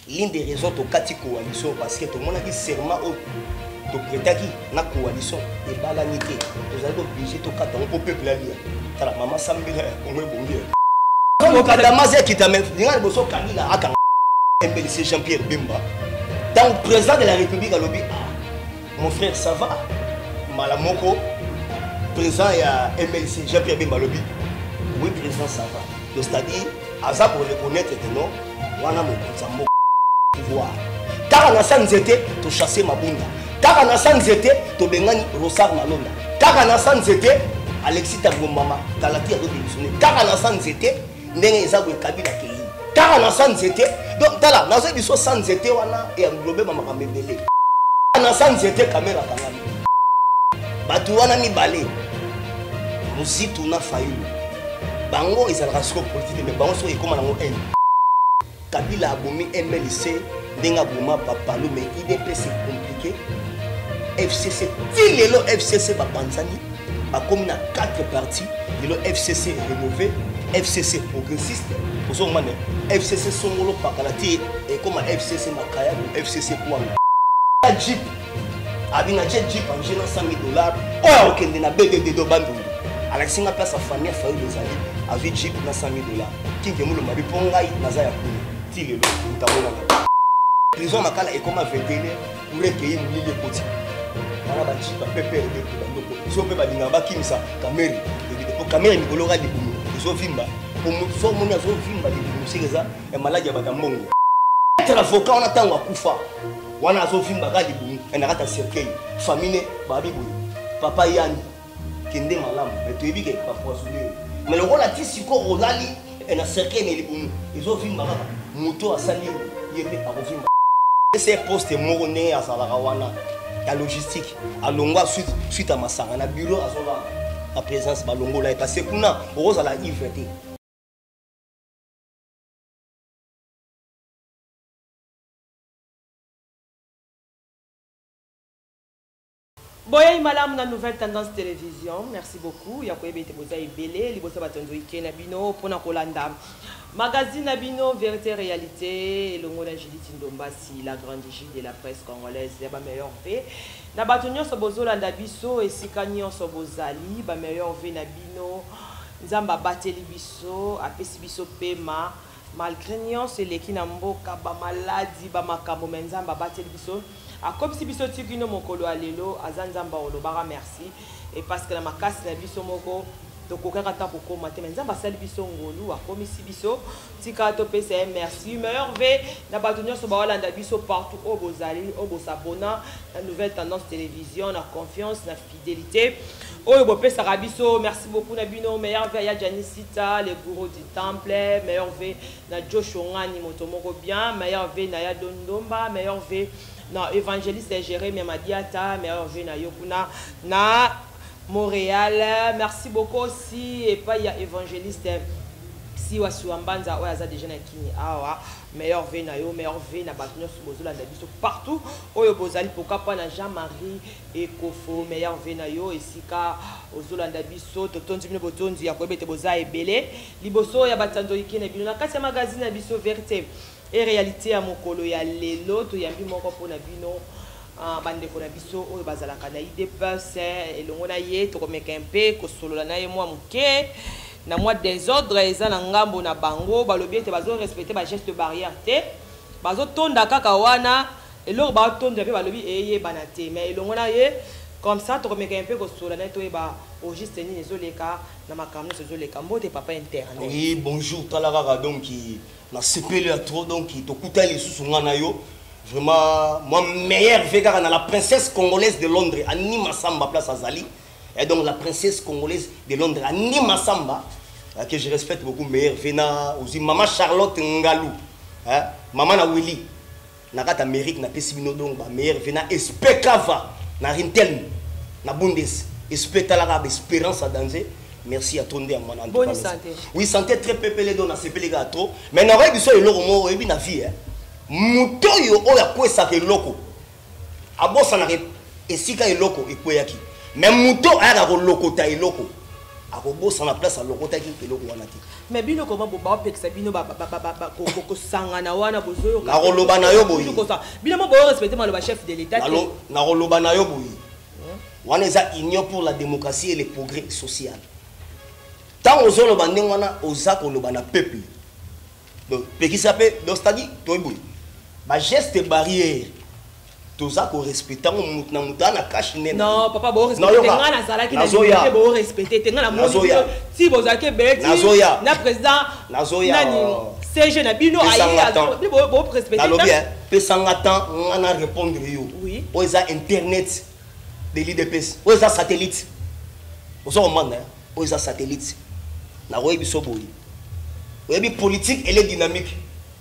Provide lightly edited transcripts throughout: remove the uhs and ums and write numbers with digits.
l'une des raisons de la coalition, parce que tout le monde a dit serment au prêtaki na coalition et balanité. Nous allons obliger tout cas dans le peuple là. Tala maman sambira on est bon Dieu. Comme le Kadamaze qui t'a même dit le bosso Kabila a quand MLC Jean-Pierre Bemba. Dans le président de la République à lobby mon frère ça va. Malamoko président ya MLC Jean-Pierre Bemba lobby. Oui président ça va. Donc c'est-à-dire Aza pour reconnaître que non, wana mo kutsambo pouvoir. Car na sans été to chasser Mabunda. Car na sans été to bengani Rosar Malonda. Car na sans été Alexis Taboumama Talati a démissionné. Car na sans été ndenge ezabwe Kabila kei. Car na sans été donc tala na zo biso sans été wana et englobé mama kamebele. Na sans été caméra kangami. Batu wana mi balé. Musitu na fayu. Bango ils ont rasco politique mais bango so ekoma nango en Kabila abomi MLC ndenga boma papalo mais IDP c'est compliqué FCC tilelo FCC ba Panzani ba comme na 4 parties le FCC rénové FCC progressiste pour son mané FCC songolo pakalati et comme FCC makaya ou FCC kwanga Jeep abina Jeep en géant $100,000 oh okende na BDD do bandu Alexis n'a pas sa famille a failli les alliés avec Jeep na $100,000 qui est le mari pour ngai naza ya kuni tilelo utamona prison makala et comme 21 pour recueillir milieu petit na ba Jeep pepe de bandoko so pe ba dinga ba kimisa kamera pour kamera mikolo ga dibumu so vimba pour so moni azo vimba dibumu sekeza e maladi ya batambongo être avocat on attend wa kufa wana azo vimba ga dibumu na kata cercueil famille ba bibu papa yani kende malamu mais tu ebike pas poisonner mais le rôle a dit si ko olali et na cercueil mais libumu ils ont vimba kaka moto asali yebe a vimba c'est poste morone à Salarawana la logistique à Longwa suite à Masanga na bureau à Zola la présence balongo là est passé kuna rose à la IVT. Boya malam na nouvelle tendance télévision. Merci beaucoup. Yakoye bete boza ebele liboso batonzo ikena bino pona kolanda. Magazine Abino Vérité Réalité le mot Judith Ndombasi la grande Gilles de la presse congolaise ba meilleur V. Na batonyo so bozolanda biso esikani so bozali ba meilleur V na bino nzamba bateli biso apesi biso pema malgré nyon c'est leki na mboka ba maladie ba makambo nzamba bateli biso. Comme si biso tikino mokolo alelo azanzamba olobara merci et parce que la makasi na biso moko to kokaka ta poko maté nzamba sali biso ngolu akomi si biso tika to pesa merci meilleur V na batonyo so bawalanda biso partout au bozali au bosabona la nouvelle tendance télévision la confiance la fidélité oyo bo pesa biso merci beaucoup na bino meilleur V ya Janisita les gourous du temple meilleur V na Joshua Ngani motomoko bien meilleur V na ya Dondomba meilleur V non, évangéliste Jérémy Madiata, meilleur jeune à Yokuna, na Montréal. Merci beaucoup aussi. Et pas il y a évangéliste si Wasuambanza, ouais, ça déjà kini. Ah meilleur V na yo, meilleur V na Batunyo Subozola Dabiso partout. Oyo Bozali pourquoi pas na Jean-Marie et Kofo, meilleur V na yo, et Sika Ozola Dabiso, Totonzi Bino Botonzi, Yakobe Boza et Belé. Liboso ya Batando Ikene Bino, na kasi magazine Abiso Vérité. Et réalité à mokolo ya lelo to yambi moko pona bino bande ko na biso oyo bazala kana ide passe elongo na ye to komeka mpe ko solola na ye mwa muke na mwa désordre eza na ngambo na bango balobi ete bazo respecter ba geste barrière te bazo tonda kaka wana eloko ba tonda pe balobi eye banate mais elongo na ye comme ça to komeka mpe ko solola na to e ba au juste ni ezoleka na makamno ezoleka mbote papa internet. Oui bonjour talarara donc qui na CPL à trop donc qui to kuta les sous ngana yo vraiment moi meilleur vega na la princesse congolaise de Londres Anima Samba place Azali et donc la princesse congolaise de Londres Anima Samba que je respecte beaucoup meilleur vena aussi maman Charlotte Ngalou hein maman na Willy na kata Amérique na pesibino donc ba meilleur vena espekava na Rintel na Bundes espetalara espérance à danger. Merci à Tondé à mon endroit. Bonne santé. Oui, santé très pépélé dans la CPL trop. Mais na rebi so eloko mo ebi na vie hein. Muto yo oya kwesa ke loko. Abosa na esika eloko ekweyaki. Mais muto aya ko loko ta eloko. akobosa na place alokotaki eloko wana te. Mais bino comment boba pekisa bino ko sangana wana bozoyo na koloba na yo boyi bino mo boyo respecter maloba chef de l'état na koloba na yo boyi wana eza union pour la démocratie et le progrès social. Tant ozoloba ndenge wana oza koloba na peuple donc pekisa pe donc c'est-à-dire toi boyi ba geste barrière toza ko respecter mo na mutana cash nene. Non papa bo respecter nga na sala ki na bo respecter nga na mo si bozake beti na président nani CG na bino ayi bo respecter na lobi pe sangatan ngana répondre yo oui oza internet de l'IDPS oza satellite ozo komanda oza satellite na roye biso boyi oyebi politique elle est dynamique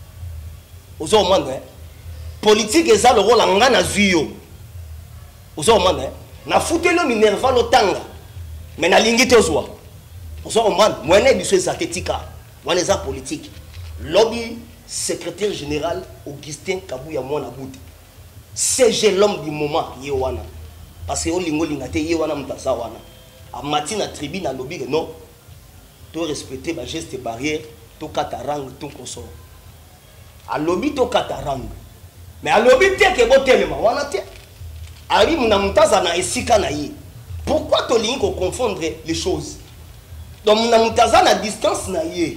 ozo komanda politique eza le rôle nga na zuyo ozo komanda na futelo minerva lotanga mais na lingi tozwa ozo komanda moyenne biso ezaketika wana eza politique lobby secrétaire général Augustin Kabuya mwana boute CG l'homme du moment ye wana parce que olingo lingate ye wana mutaza wana a matina tribune na lobby non to respecter ba geste barrière to katarang to consort a lobby to katarang mais à lobby te ke botelema wana te ari muna mutaza na esika na ye pourquoi to lingo confondre les choses donc muna mutaza na distance na ye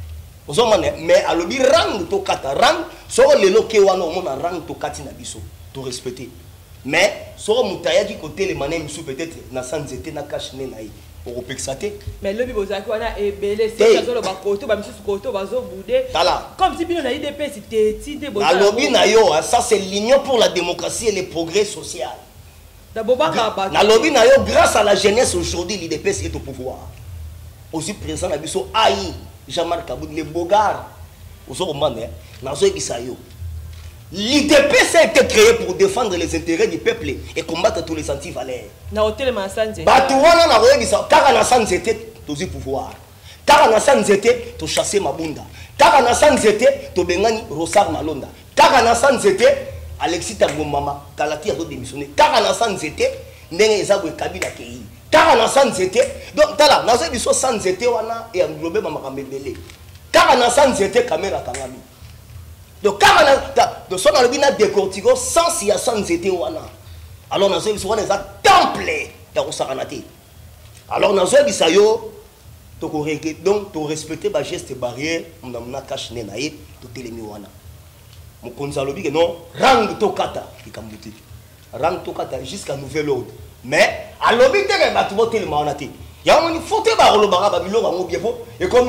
mais à lobby rang to katarang so lelo ke wana mona rang to katina biso to respecter mais so mutaya du côté les manem sous peut-être na sans été na cache na ye pour pexater mais lobby bozaki wana ebele c'est ça lo ba koto ba misusu koto bazo bouder comme si bino na IDP c'était tinde bozaki na lobby na yo ça c'est l'union pour la démocratie et le progrès social d'abord na lobby na yo grâce à la jeunesse aujourd'hui l'IDP est au pouvoir aussi présent na biso aïe Jean-Marc Kaboud les bogards ozo komanda na zo ebisa yo l'IDPS a été créé pour défendre les intérêts du peuple et combattre tous les anti-valeurs. Na hôtel Mansanze. Batouana na royebisa car na sanzete tozi pouvoir. Car na sanzete to chasser mabunda. Car na sanzete to bengani Rosar Malonda. Car na sanzete Alexis Tambomama Kalati a démissionné. Car na sanzete ndenge ezabwe Kabila kei. Car na sanzete donc tala na zo biso sanzete wana et englobé mama kamebele. Car na sanzete caméra kangami. Donc quand on a son albina décortico sans si a sans été wana alors on a vu souvent des temple ya osaranate alors on a vu ça yo to ko donc to respecter ba geste barrière on a cache na ye to telemi wana mon konzalobi que non rang to kata ikambuti rang to kata jusqu'à nouvel ordre mais à l'obi te ba to telemi wana te ya on faut te ba lo ba biloko ngo bien et comme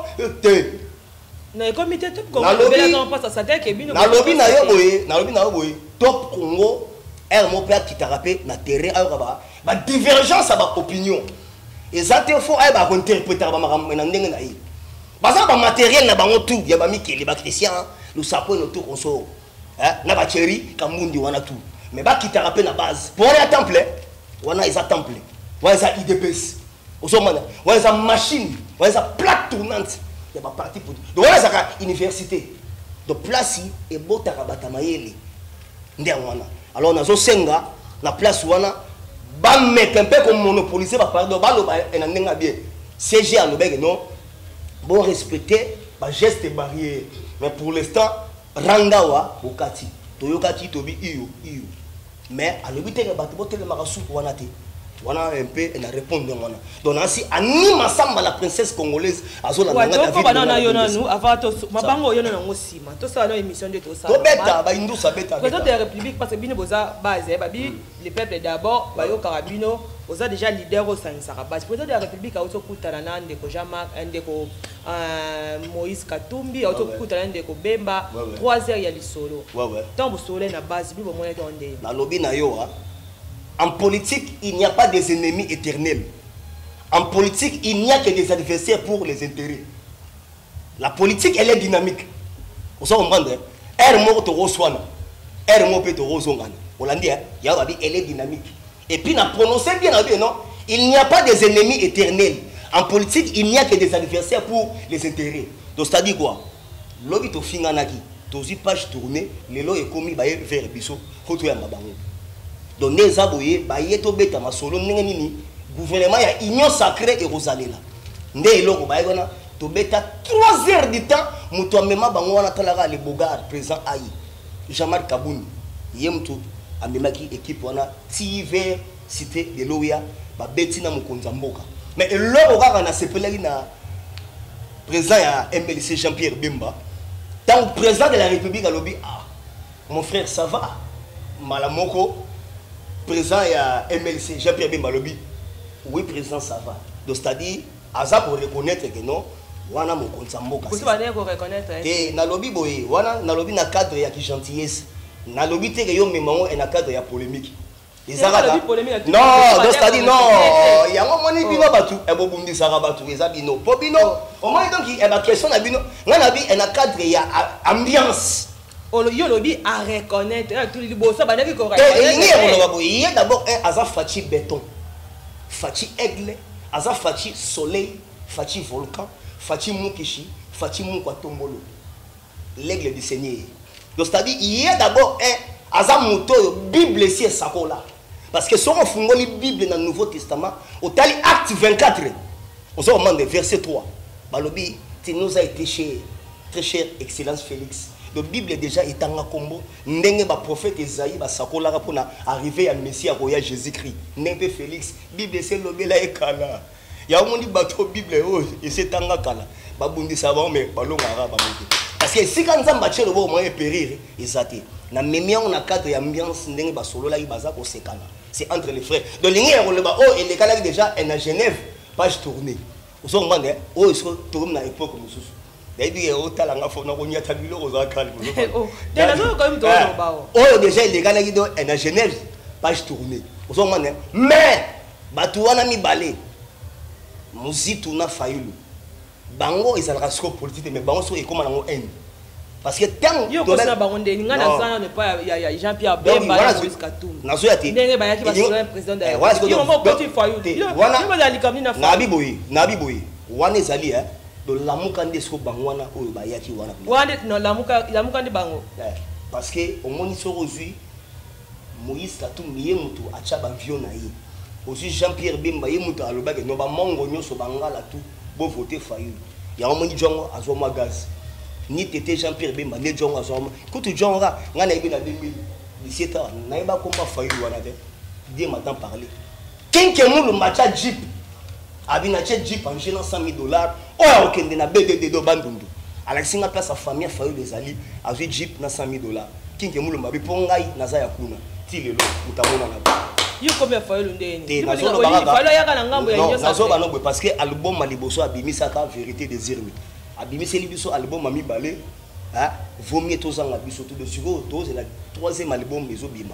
te na comité top comme on passe à ça que bino na lobby na yo boy top Congo mo père qui t'a rappelé na terrain ba divergence ba opinion et ça te faut ba interpréter ba makambo na ndenge na yi baza ba matériel na bango tout ya ba mikeli ba christian le sapon no tout consort na ba chéri kamundi wana tout mais ba qui t'a rappelé na base pour aller à temple wana isa temple wana isa IDPS osomana wana isa machine wana isa plaque tournante. Il y a pas parti pour donc voilà ça université de place et bota kabata mayele ndia wana alors nazo senga na place wana ba mettre un peu comme monopoliser ba pardon ba lo ba enandenga bien CG à lobeng non bon respecter ba geste barrière mais pour l'instant rangawa okati toyokati tobi iyo mais à l'obité que bato botel marasu wana te voilà un peu et la répondre wana donc ainsi anima samba la princesse congolaise azola nanga David banana yo nanu avato mabango yo nanu ngosima to ça na émission de to ça to beta ba indusa beta président de la république parce que bino boza base babi le peuple d'abord ba yo karabino boza déjà leader au sein sa base président de la république a auto kutana na ndeko Jean-Marc ndeko Moïse Katumbi a auto kutana ndeko Bemba 3 heures ya lisolo tant bo solé na base bi bo moyen donde na lobby na yo en politique, il n'y a pas des ennemis éternels. En politique, il n'y a que des adversaires pour les intérêts. La politique, elle est dynamique. Vous comprenez? Elle est dynamique. Et puis, on a prononcé bien, non? Il n'y a pas des ennemis éternels. En politique, il n'y a que des adversaires pour les intérêts. Donc, c'est-à-dire quoi? L'objet to finganaki, tozi page tournée, les lois est commis vers Bisso, Hoto ya Mabango. Donc les aboyés, bah yeto beta ma solo nini gouvernement ya union sacrée et rosalela nde eloko bayona to beta 3 heures du temps muto amema bango wana talaka le Bogar président Aïe Jean-Marc Kabouni yemtu amemaki équipe wana TV cité de Loya ba betina mukonza mboka mais eloko kaka na sepelaki na président ya MLC Jean-Pierre Bemba tant président de la République a lobby ah mon frère ça va malamoko président ya MLC Jean-Pierre Bemba lobby oui président ça va donc c'est-à-dire aza pour reconnaître que non wana mokonza mboka c'est pas ko reconnaître et na lobby boye wana na lobby na cadre ya ki gentillesse na lobby te que yo memango et na cadre ya polémique ezaka non donc c'est-à-dire non yango moni bino batu e bobundi saka batu eza bino po bino au moins donc e ba question na bino ngana bi e na cadre ya ambiance yo lobby à reconnaître tout le bossa banaki ko reconnaître il y a d'abord un aza fachi béton fachi aigle aza fachi soleil fachi volcan fachi mukishi fachi mukwatombolo l'aigle du Seigneur donc c'est-à-dire il y a d'abord un aza moto bible si sakola parce que si on fungoli bible dans le Nouveau Testament au tali acte 24 on se demande verset 3 balobi tu nous a été cher très cher excellence Félix la Bible déjà est en combo ndenge ba prophète Esaïe ba sakola pour arriver à Messie à royal Jésus-Christ ndenge Félix Bible c'est lobela ekala ya omondi bato Bible oh et c'est tanga kala ba bundi savon mais balonga ba moto parce que si quand nzamba tshelo bo moyen périr ezate na memia on a cadre ambiance ndenge ba solo la ibaza ko sekana c'est entre les frères donc lingi ya koleba oh et les kala déjà en Genève page tournée oso ngande oh so tourne na époque mususu d'ailleurs otalanga fona ko nyata biloko za kali oh déjà no ko mto no bawo oh déjà les kala gido en Genève page tournée oso ngande mais batu wana mibale muzitu na fayulu bango ezalaka siko politique mais bango so ekoma nango haine parce que tant yo ko sa bango ndeni ngana sana ne pas ya Jean-Pierre Bemba Moïse Katumbi nazo yati ndenge ba yaki ba sur président de yo mo ko fayulu wana yo bazali comme na nabi boyi wana ezali do lamuka nde siko bango wana oyo ba yaki wana wana no lamuka ndi bango parce que au moni so ozui Moïse Katumbi ye mutu acha ba vion na ye aussi Jean-Pierre Bemba ye mutu alobaki no ba mongo nyoso bangala tout bo voter fayulu ya omoni jongo azoma gaz ni tété Jean-Pierre Bemba ne jongo azoma kutu jonga ngana ibi na 2017 ans na iba komba fayulu wana te die matin parler kinke mulu macha jeep abina che jeep en gênant $100,000 oh okende na BDD do bandundu alexinga place sa famille fayulu ezali azu jeep na $100,000 kinke mulu mabi pongai naza ya kuna ti lelo mutamona na yo combien fayulu ndeni nazo fayulu yaka na ngambo ya nyosa nazo banobo parce que album maliboso abimisaka vérité désir mi abimiseli biso album mami balé hein vomi tozanga biso tout de suite c'est la 3e album les obima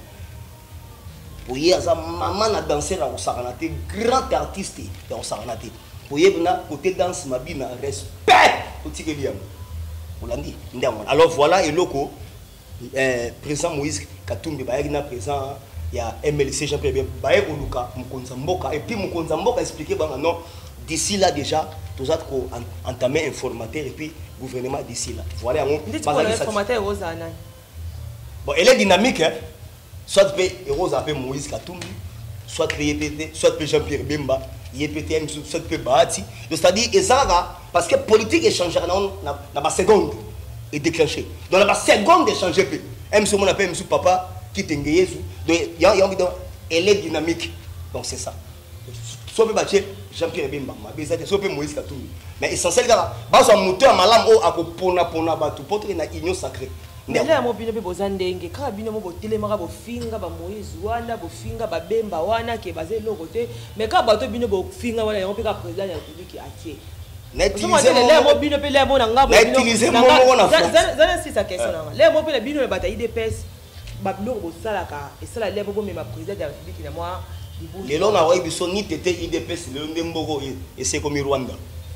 pour y aza maman na danser na osakanate grand artiste ya osakanate pour y na côté danse mabina respect otikeli yango olandi ndango alors voilà eloko président Moïse Katumbi bayaki na président ya MLC Jean-Pierre Bemba baye koluka mukonza mboka et puis mukonza mboka expliquer banga non d'ici là déjà tous autres ko entamer informateur et puis gouvernement d'ici là voilà yango bazali informateur Rosana bon elle est dynamique hein soit pe Rosa pe Moïse Katumbi soit pe YPT soit pe Jean-Pierre Bemba YPT soit pe Bahati c'est-à-dire ezara parce que politique échanger na ba seconde et déclencher dans la seconde échanger pe même si on appelle monsieur papa qui t'engue Jésus donc elle est dynamique donc c'est ça soit pe Jean-Pierre Bemba mabezate soit pe Moïse Katumbi mais essentiel kala baso moteur malam o akopona batu poto na union sacrée mais là mo bino be bozandenge ka bino mo botelemaka bofinga ba Moïse wana bofinga ba Bemba wana ke baze loko te mais ka bato bino bofinga wana yango pe ka président ya République atie n'utiliser mo bino pe le mo na ngabo bino n'utiliser mo na zana si sa question na le mo pe le bino le bataille de pes ba biloko bosalaka esala le bo mema président ya République na moi lelo na wa biso ni tete IDPS lelo ndemboko et c'est comme Rwanda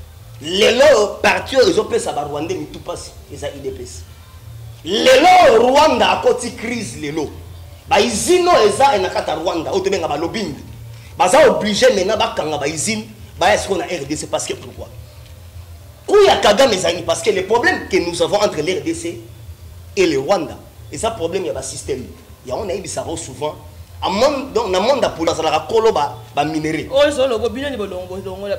lelo parti ils ont pesa ba Rwanda mi tout passe eza IDPS lelo Rwanda akoti crise lelo ba izino eza enakata Rwanda otebenga ba lobbying baza obligé maintenant bakanga ba izine ba est-ce qu'on a RDC parce que pourquoi Kouya Kagame ezani parce que le problème que nous avons entre l'RDC et le Rwanda et ça problème il y a ba système il y a on a eu ça souvent donc na monde pour la kolo ba minéré oh so lo bobino ni bolongo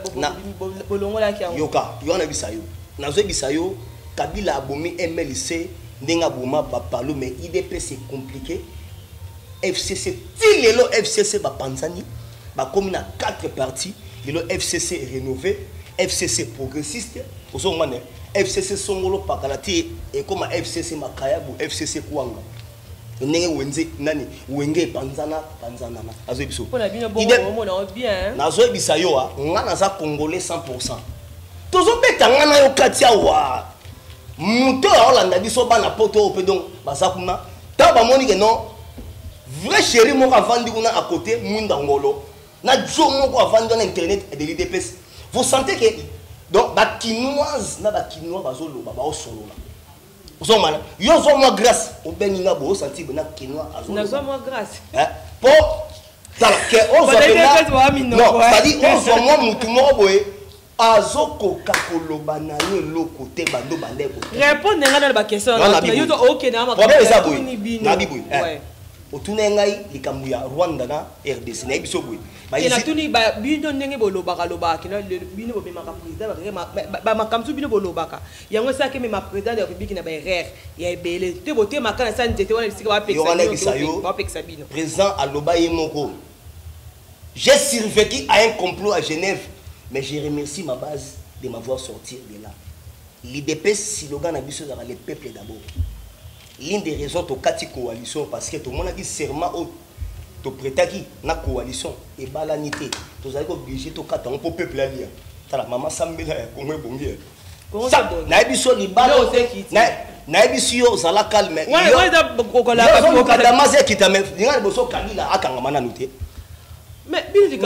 la ki yoka yo na bisayo nazo bisayo Kabila abomi MLC ndenga boma ba palo mais IDP c'est compliqué FCC tilelo FCC ba panzani ba comme na 4 parties le FCC rénové FCC progressiste ozo ngane FCC songolo pakalati et comme FCC makayabu FCC kuanga ndenge wenze nani wenge panzana na azo biso pona bino bongo na bien nazo bisayo a ngana za congolais 100% tozo beta ngana yo katia wa muto ya Hollande biso bana poto ope donc basakuna ta ba moni que non vrai chéri moko avandi kuna à côté munda ngolo na jo moko avandi na internet et de l'IDPS vous sentez que donc ba kinoise na ba kinois bazolo ba osolo na vous en yo zo moi grâce au beninga bo senti na kinois azolo na zo moi grâce pour tala que on zo non c'est-à-dire on zo moi mutu moko boye azoko kakoloba na yo loko te bando bandeko répondre ngana ba question yo to OK na ma problème ça boy na biboy otuna ngai likambu ya Rwanda na RDC na biso boy na tuni ba bino ndenge bolobaka lobaka na bino bo mema président ba makamsu bino bolobaka yango ça ke mema président de la République na ba RR ya ebele te bote makana sa njete wana bisika ba peksa bino président aloba yemoko j'ai survécu à un complot à Genève. Mais je remercie ma base de m'avoir sorti de là. L'IDP, slogan a sur le peuple d'abord. L'une des raisons de la coalition, parce que tout le monde a dit serment au prêtaki na coalition et balanité. Tout ça est obligé de faire un peuple là. La maman Sambela comment bongier. Ça, na biso libala. Na biso zala calme. Ouais, da kokola ka damaze kitame. Ninga boso kalila akanga mana nuté. Mais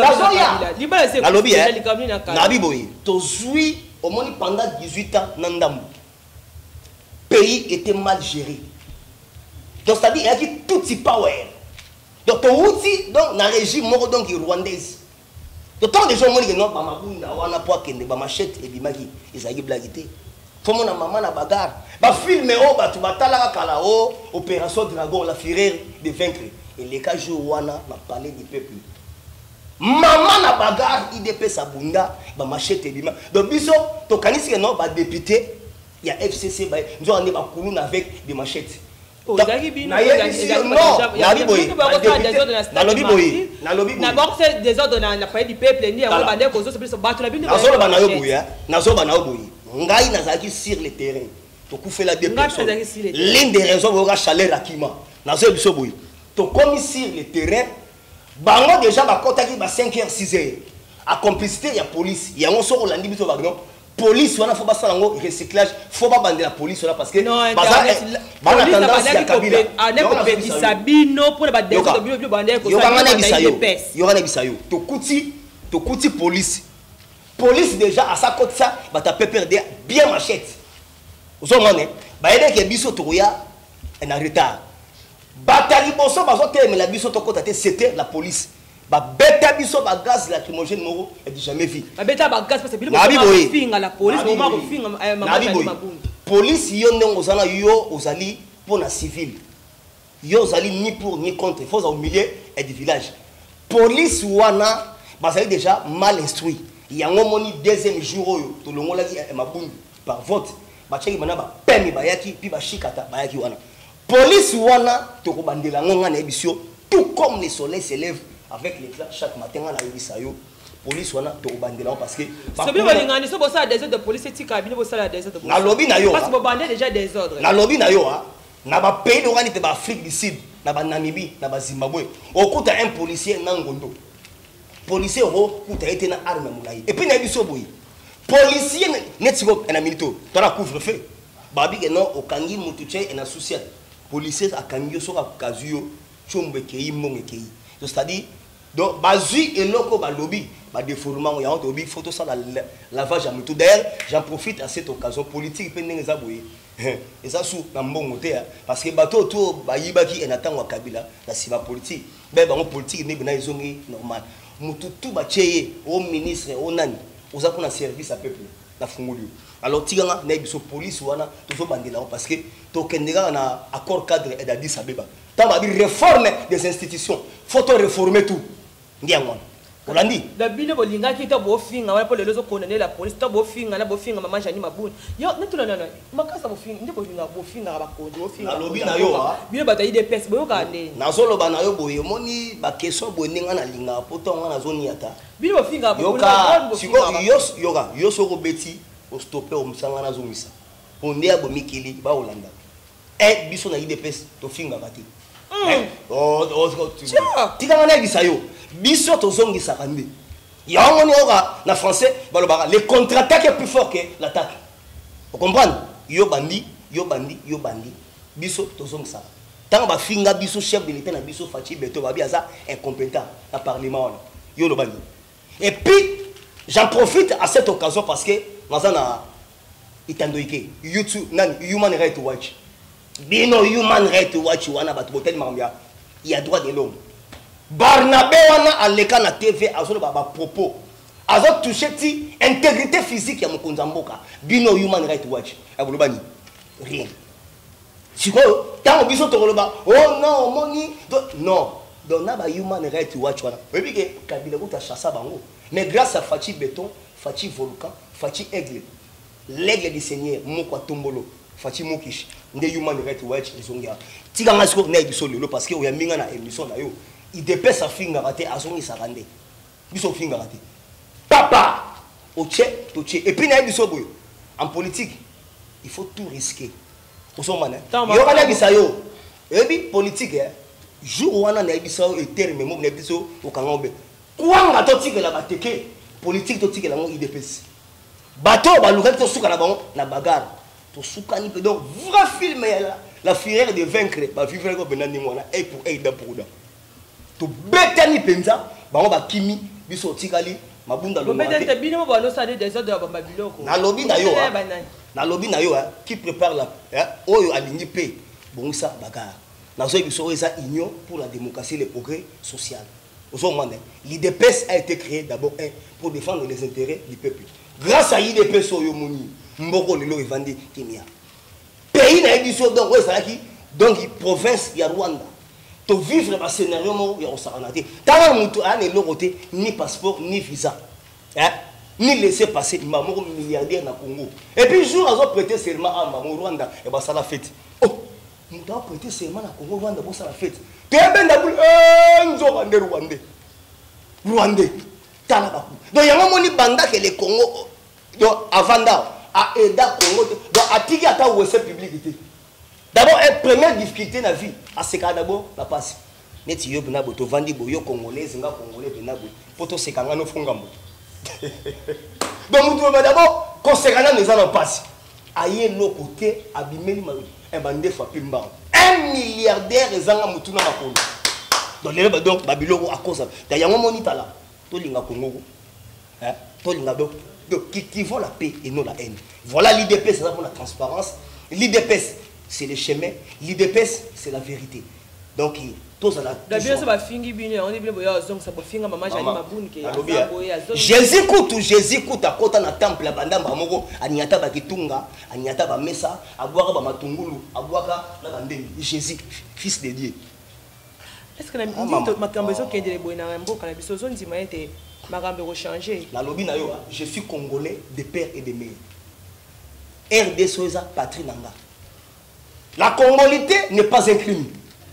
Nabiboy, Tozui, au moins pendant 18 ans, Nandam. Pays était mal géré. Donc, c'est-à-dire, il y a tout petit power. Donc, tu donc, dans le régime donc rwandaise. Donc, tant de gens qui disent non, Bamabunda, on a pas qu'une machette et bimagi, ils ont blaguité. Tout le monde a maman na bagarre. Ba film tu batala kala opération dragon, la fureur de vaincre. Et les cas où on a parlé du peuple. Maman na bagarre IDP sabunda ba machete bima donc biso to kanisi que non ba député il y a FCC ba nous on est ba kuluna avec des machettes oh dagi bino na lobby d'abord c'est des ordres dans la pays du peuple ni on ba ndeko zo biso battu la bino na zo ba na yo boya na zo ba na yo boyi ngai nazaki sur le terrain to kufa la deux personnes l'une des raisons pour la chaleur akima na zo biso boyi to comme sur le terrain bango déjà bakotaki ba 5h 6h a complicité ya police ya on sort Hollande biso ba non police wana faut ba salango recyclage faut ba bande la police wana parce que bana tendance ya Kabila ana ko petisa bino pour ba déso de bino bande ko yo kana bisayo to kuti police déjà à sa côté ça ba ta perdre bien machette ozo mane ba ede ke biso to ya en retard batali boso bazo la biso to kota te c'était la police ba beta biso ba gaz lacrymogène moko et jamais vu ba beta ba gaz parce que bilo finga la police mo ma ko finga mabundu police yo ndongo zana yo ozali pour la civile yo ozali ni pour ni contre il faut au milieu et du village police wana bazali déjà mal instruit yango moni deuxième jour yo to longola ki mabundu par vote ba cheki bana ba pemi ba yaki pi ba shikata ba yaki wana police wana to ko bandela ngonga na ebisio tout comme le soleil se lève avec l'éclat chaque matin na ebisayo police wana to ko bandela parce que so bien balingani so bossa des ordres de police tika bino bossa la des ordres de police na lobby na yo parce que bandé déjà des ordres na lobby na yo na ba pays de wani te ba Afrique du Sud na ba Namibie na ba Zimbabwe okuta un policier na ngondo policier ro kuta été na arme mulai et puis na biso boyi policier netiko na milito to na couvre-feu babi que non okangi mutuche na souci policiers à Kangyo sur Kazuyo, Chombe Kei, Mong Kei. C'est-à-dire, donc, Bazui et Loko Balobi, déformant, il y a un photo ça la lavage à tout. D'ailleurs, j'en profite à cette occasion politique, et ça sous un bon côté, parce que bateau autour, Bayibaki et Nathan Wakabila, la civa politique, mais bon, politique n'est pas normal. Mututu Bacheye, au ministre, au nani, aux apports service à peuple. na fungoli. Alors tiganga na biso police wana toujours bandela parce que to kendega na accord cadre et d'Addis Abeba. Tant ba réforme des institutions, faut réformer tout. Ndiangwana. Olandi. La bine bolinga ki ta bofinga wala po lezo condamner la police ta bofinga na bofinga mama jani mabuni. Yo netu na makasa bofinga ndi bofinga ba kondi bofinga. Na lobi na yo ha. Bine batayi de pes boyo ka ndeni. Na zolo ba na yo boye moni ba question boninga na linga poto nga na zoni ata. Bine bofinga bo. Yo soko beti o stopper o msanga na zomisa. Onde ya bomikili ba Olanda. Biso na IDPS to finga bati. Tika na bisa yo. Biso to zongi sakande. Yango ni oka na français balobaka le contre-attaque est plus fort que l'attaque. Vous comprenez? Yo bandi. Biso to zongi sa. Tant ba finga biso chef de l'État na biso Fachi Beto ba biaza incompétent na parlement. Yo lo bandi. Et puis j'en profite à cette occasion parce que mazana itandoike YouTube nan Human Rights Watch. Bino Human Rights Watch wana batu botel mambia. Il y a droit de l'homme. Barnabé wana aleka na TV azolo ba propos. Azo touché ti intégrité physique ya mokonza mboka. Bino Human Rights Watch. Abolobani. Rien. Siko tango biso tokoloba. Oh non, moni. Non. Donc na ba Human Rights Watch wana. Webi ke kabila ko ta chassa bango. Mais grâce à Fachi Béton, Fachi Volcan, Fachi Aigle, l'aigle du Seigneur, Mokwa Tombolo, Fachi Mokish, des Human Rights Watch, ils ont gardé. Tiganga Sko n'a émission lolo parce que y a minga na émission na yo. Il dépasse sa finger raté à son isarande. Biso finger raté. Papa, oche, toche. Et puis na émission boyo. En politique, il faut tout risquer. Au son mané. Yo kana bisayo. Et puis politique jour wana na émission et terme mo na émission au Kangombe. Kwanga totike la bateke politique totike la mo IDPS bato baluka to suka na bango na bagarre to suka ni donc vrai film la fureur de vaincre ba vivre ko benani mwana et pour aida pour da to betani penza bango ba kimi biso tikali mabunda lo mate betete bino mo balo sale des autres ba biloko na lobby na yo qui prépare la oyo alingi pe bongisa bagarre na zo biso eza union pour la démocratie et le progrès social. L'IDPS a été créé d'abord pour défendre les intérêts du peuple. Grâce à l'IDPS, Mboko Lelo Evandi Kenya. Pays n'a édition donc province ya Rwanda. To vivre dans scénario ya Osaranate. Tant mutu ane loroté ni passeport ni visa. Ni laisser passer maman milliardaire na Congo. Et puis jour ils ont prêté serment à maman Rwanda et bah ça la fête. Oh, nous avons prêté serment à Congo Rwanda pour ça la fête. Rwandais. Donc il y a un moment banda que le Congo donc avant à aider Congo donc à tirer à ta ouest publicité. D'abord une première difficulté dans la vie à ce cas d'abord la passe. Neti yo bina boto vandi boyo congolais zinga congolais bina boyo poto se kanga no fungambo. Donc nous devons d'abord conséquemment nous allons passer. Aïe le côté abimeli ma un bandé fapimba. 1 milliardaire ezanga mutuna makolo. Donc Babylone à cause de y'a un monita là. Tout l'inga Congo. Tout l'inga donc qui vont la paix et non la haine. Voilà l'IDPS, c'est pour la transparence. L'IDPS c'est le chemin. l'IDPS c'est la vérité. Donc tous à la. Jésus écoute à côté na temple la banda bamoko aniata bakitunga aniata ba mesa aboaka ba matungulu aboaka la bandemi Jésus fils de Dieu. Est-ce que ma cambezo qui est de boina mbo kana biso zone di maete ma cambezo changer. La lobby na yo je suis congolais de père et de mère. RD Soeza patrie nanga. La congolité n'est pas un crime.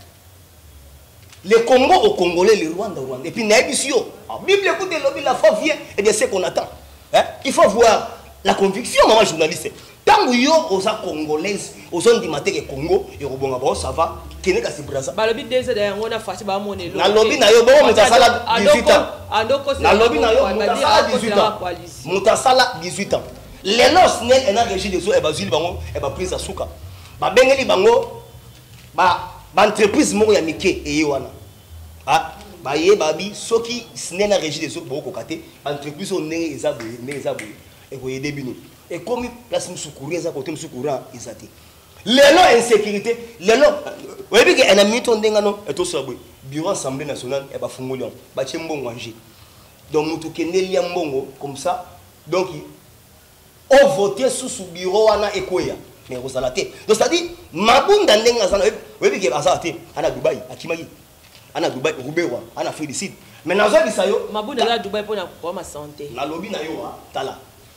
Le Congo au Congolais, le Rwanda au Rwanda. Et puis, la Bible écoute le lobby, la foi vient et de ce qu'on attend. Il faut voir la conviction, maman journaliste. Tant que yo aux Congolaises, aux zones du matin et Congo, et au Bongabo, ça va, qui n'est qu'à se brasser. Le lobby des aides, on a fait ba monnaie. La lobby na yo, bon, Moutasala 18 ans. La lobby na yo, Moutasala 18 ans. Moutasala 18 ans. Les noces, elle a régi des eaux, et basile bango, et ba prise à souka. Ba bengeli bango, ba entreprise moko ya mike eyewana ba ye babi soki snena régie des autres boko katé entreprise on ne ezaboye e ko yede bino e komi place musukuri eza côté musukuri ezate lelo insécurité lelo oyebi ke ena mito ndenga no eto so boy bureau assemblée nationale e ba fungoli ba tshembongo anje donc mutu keneli ya mbongo comme ça donc au voter sous ce bureau wana ekoya mais rosalate donc c'est à dire mabunda ndenga sana webi ke bazate ana Dubai akimaki ana Dubai Rubewa ana félicite mais nazo bisayo mabunda la Dubai pour ma santé na lobby na yo tala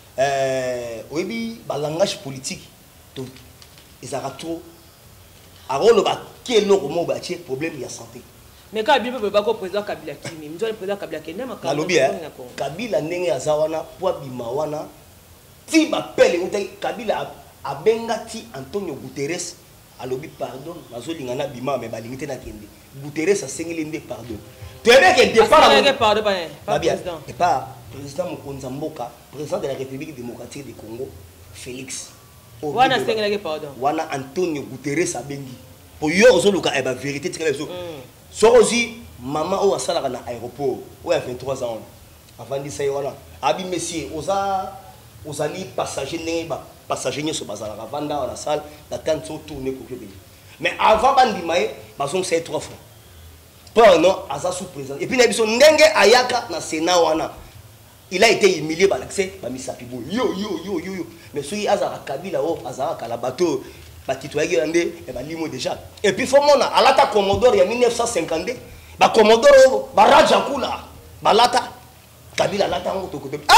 webi ba langage politique to ezaka trop arolo ba kelo ko mo ba tie problème ya santé mais quand Kabila peut pas ko président Kabila kimi mzo le président Kabila kende makamba na lobby Kabila ndenge azawana po bima wana ti ba pele utai Kabila abengati Antonio Guterres alobi pardon nazolingana bima me balingi te na kende Guterres asengeli nde pardon tebe ke départ pardon pas président et pas président Mokonza Mboka président de la République démocratique du Congo Félix wana sengeli pardon wana Antonio Guterres abengi po yo ozoluka e ba vérité tikala zo sorozi maman o asalaka na aéroport o ya 23 ans avant de ça wana abi monsieur ozali passager neba passager nyoso bazalaka vanda na salle d'attente so tourner ko kebe mais avant bandimaye bazon c'est 3 fois pour non asa sous président et puis na biso ndenge ayaka na Sénat wana il a été humilié par l'accès par misapibo yo mais soki azara Kabila o azara kala bateau batitoyaki ande et balimo déjà et puis faut mona alata Commodore ya 1952 ba Commodore ba Raja Kula balata Kabila lata ngo to côté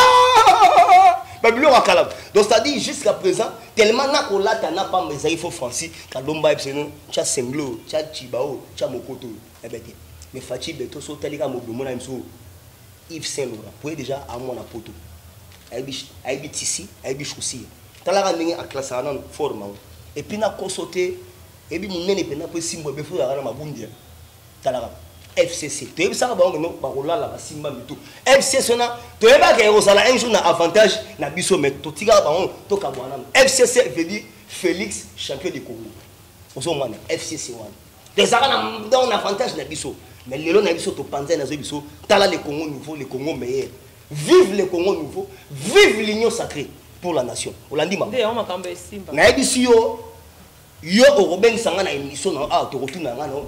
babilo akala donc c'est à dire jusqu'à présent tellement na ko lata na pas mais il faut Francis Kalomba ebseno cha Senglo cha Chibao cha Mokoto ebete mais Fachi Beto so telika mobumo na mso Yves Saint-Laurent pour déjà à mon poto aibi tisi aibi chaussure talaka ndenge a classe ana forme et puis na kosote et puis munene pena po simbo be fo na mabundi talaka FCC to ebisa ba ngo ba kolala ba simba mitu FCC na to eba ke osala un jour na avantage na biso mais to tika ba ngo to ka bwana FCC veut dire Félix champion du Congo oso mwana FCC wana des arana dans avantage na biso mais lelo na biso to panza na zo biso tala le Congo nouveau le Congo meilleur vive le Congo nouveau vive l'union sacrée pour la nation olandima nde on makamba simba na ebisi yo Robin sanga na émission na to retourna ngana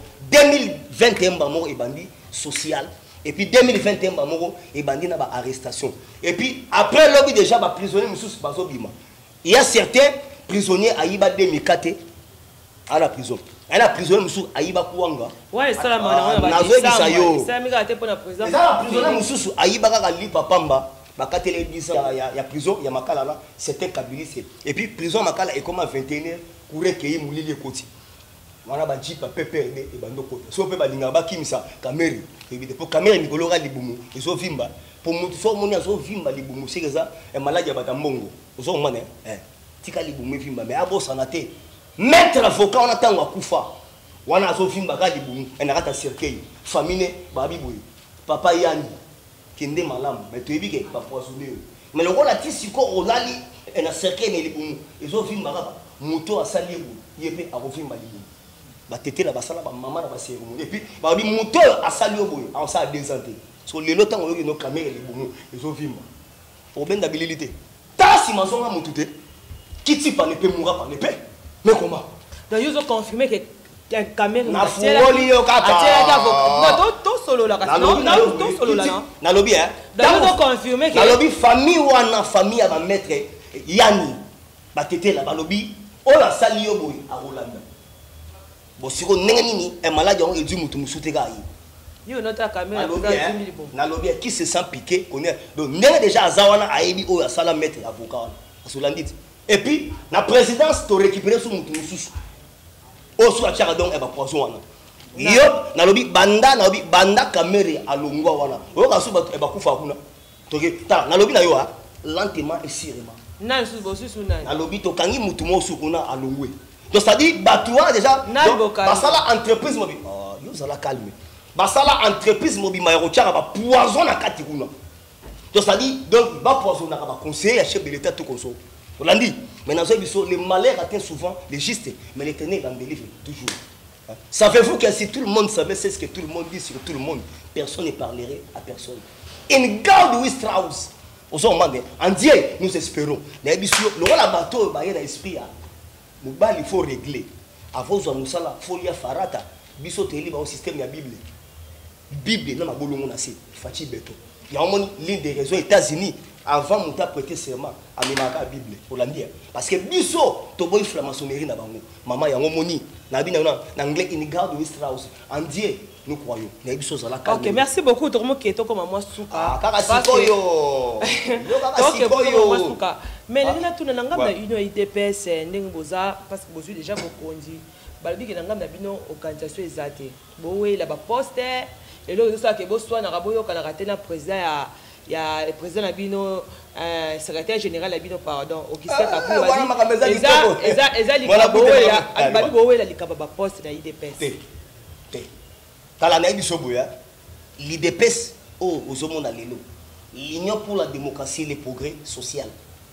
2021 ba moko ebandi social et puis 2021 ba moko ebandi na ba arrestation et puis après lobby déjà ba prisonnier mususu bazo bima il y a certains prisonniers ayiba 2004 à la prison à la prison mususu ayiba kuanga ouais salama na nazo bisa yo samika te pona président la prisonnier mususu ayiba ka lipa pamba bakatele 10 ans ya prison ya makala là c'était Kabiliste et puis prison makala et comme 21h courir que mulili koti wana ba jipa PPRD et bando kota so pe balinga ba kimisa kameri et pour kamera mikolo ga libumu iso vimba pour mutu so moni aso vimba libumu sekeza e maladi ya batambongo ozo mwana tika libumu vimba mais abo sanate maître avocat on attend akufa wana aso vimba ga libumu e nakata cercueil famille babi boy papa yani kende malamu mais to ebike ba poisonner mais le rôle atisiko olali e na cercueil ne libumu iso vimba ga moto asali yepe akofimba libumu batete la basala ba mama na ba cérémonie et puis ba bi moto asali oboy en ça désenté so lelo tango yoki no caméra libumu ezo vimba obenda bililité tasi mazonga motute kiti pa ne peut mourir par l'épée mais comment donc ils ont confirmé que un caméra na fuoli yo kaka non to solo la non to solo la non na lobby donc ils ont confirmé que na lobby famille wana famille ba maître yani batete la ba lobby o la sali yo boy a Rolanda bon siko ndenge nini un malade on edu mutu musute ka yi yo nota caméra na lobby qui se sent piqué connaît donc ndenge déjà azawana ayebi o ya sala maître avocat wana asolandi et puis la présidence to récupérer sous mutu mususu o so achaka donc e ba poisson wana yo na lobby banda caméra alongwa wana o ka so ba e ba kufa kuna to ke ta na lobby na yo lentement et sûrement na susu na na lobby to kangi mutu mo su kuna alongwe donc ça dit batoua déjà basala entreprise mobi yo zala calme basala entreprise mobi ma rochara ba poison na kati kuna donc ça dit donc ba poison na ba conseiller chef de l'état tout conso olandi mais dans ce biso le malheur atteint souvent les justes mais l'Éternel en délivre toujours savez-vous que si tout le monde savait c'est ce que tout le monde dit sur tout le monde personne ne parlerait à personne in God we Strauss aux hommes en Dieu nous espérons les biso le rôle bateau ba na esprit il faut régler avant de musala folia farata biso teli ba au système ya bible na mabolongo na se Fachi Beto il y a une ligne de raison États-Unis avant de prêter serment à la Bible hollandais parce que biso to boy franc-maçonnerie na bango maman yango moni na bina na anglais in garde Westhouse en Dieu nous croyons na biso za la OK, merci beaucoup tout le monde qui est comme moi souka kaka sikoyo kaka sikoyo mais na tuna na ngam na union IDPS ndenge boza parce que bozui déjà bokondi balobi ke na ngam na bino organisation ezate bowe la ba poster et là ça que boswa na raboyo kana ratena président ya le président Nabino, secrétaire général Nabino, pardon, Augustin Kabou, eza la likaba poste na IDPS. Tala na biso boya, l'IDPS au Zomona lelo, l'Union pour la démocratie et le progrès social.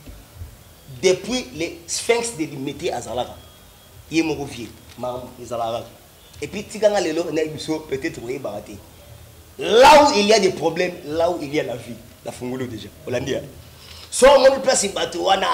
Depuis les sphinx de l'immédiat à Zalara, il est morovier, maman Zalara. Et puis tiganga lelo na biso peut-être oui baraté. Là où il y a des problèmes, là où il y a la vie, la fongolo déjà, Hollandais. So mon place in Batuana,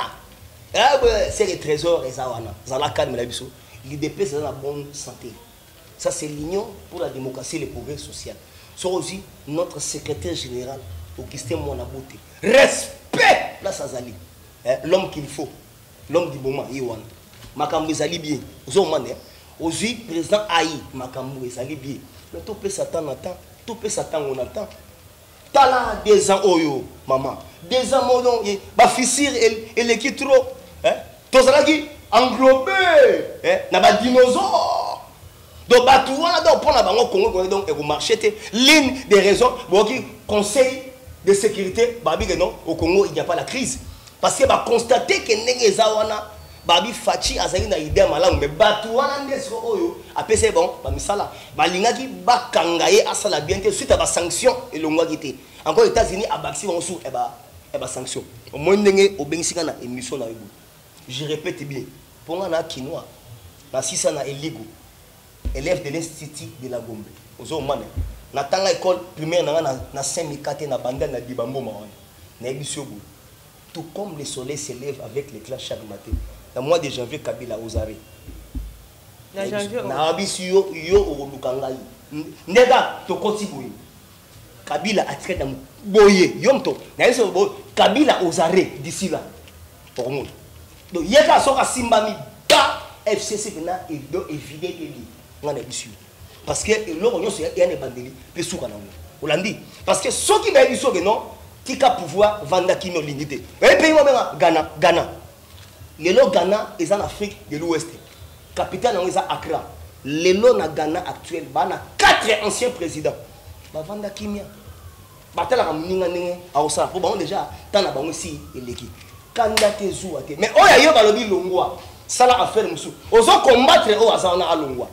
c'est le trésor et Zawana, Zalakan Melabiso. L'IDP c'est dans la bonne santé. Ça c'est l'Union pour la démocratie et le progrès social. So aussi notre secrétaire général, Augustin Monabote. Respect la Sazali, l'homme qu'il faut, l'homme du moment, Iwan. Makambo Zali bien, Zomane. Aussi président Aïe, Makambo Zali bien. Mais tout peut s'attendre à temps. Tout peut s'attendre, on attend. T'as là des ans, oyo, maman. Des ans, mon nom, bah, fissure et l'équipe trop. Tout ça qui englobé. N'a pas dinosaure. Donc, bah, tout le monde, pour la banque, Congo, donc, et vous marchez, l'une des raisons, bon, qui conseil de sécurité, bah, non, au Congo, il n'y a pas la crise. Parce que, bah, constater que n'est zawana, Babi Fachi azali na idée malamu mais batu wana ndeso oyo apese bon ba misala balingaki bakangaye asala bien te suite à ba sanction et longwa kité encore États-Unis abaksi on sous e ba sanction au moins ndenge obengisi kana émission na yebo je répète bien pour na kinois na sisa na eligo élève de l'institut de la Gombe ozo mane na tanga école primaire na Saint-Mikate na banda na Dibambo mawana na ebisogo tout comme le soleil se lève avec l'éclat chaque matin. Dans le mois de janvier, Kabila Ozare. Dans janvier, yo au Lukangai. Nega, to Kotiboui. Kabila a traité dans Boye, Yomto. Kabila Ozare d'ici là. Pour moi. Donc, il y a un Simbami, FCC vena et do évidé que lui. On a dessus. Parce que l'on y a un bandeli, puis sous Kanam. On l'a dit. Parce que ceux qui veulent dire que non, qui a pouvoir vendre qui nos l'unité. Et pays moi Ghana. Lelo Ghana est en Afrique de l'Ouest. Capitale en Accra. Lelo na Ghana actuel, bana 4 anciens présidents. Ba vanda kimia. Batala ramuninga ninga aosa. Pour bon déjà tant na bango si eleki. Kanda te zuwa te. Mais oya yo balobi longwa. Sala affaire musu. Ozo combattre o azana a longwa.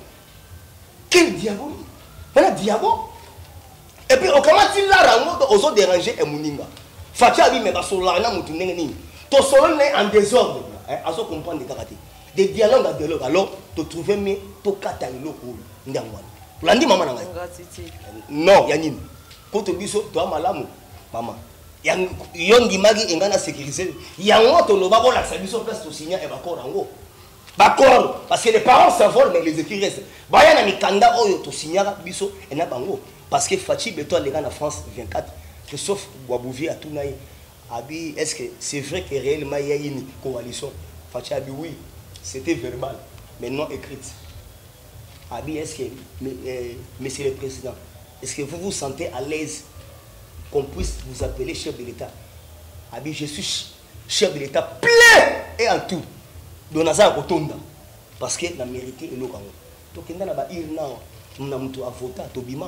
Quel diabo? Bana diabo. Et puis on commence là rango ozo déranger e muninga. Fatia bi me ba solana mutu ndenge nini. To solone en désordre. À ce comprendre des dialogues à dialogue alors tu trouves mieux to katalo ko ndangwana landi mama nanga non yanini ko to biso to malamu mama yang yondi magi engana sécuriser yango to loba ko la biso place to signer e bakor ngo bakor parce que les parents s'envolent mais les écrits restent baya na mikanda oyo to signera biso e na bango parce que Fachi beto les gars en France 24 que sauf Boabouvier à tout naï. Abi, est-ce que c'est vrai que réellement il y a une coalition? Fachi Abi, oui, c'était verbal, mais non écrite. Abi, est-ce que, monsieur le président, est-ce que vous vous sentez à l'aise qu'on puisse vous appeler chef de l'État? Abi, je suis chef de l'État plein et en tout. Donaza Kotonda. Parce que la mérité est l'eau. Donc, il y a un voter, Tobima.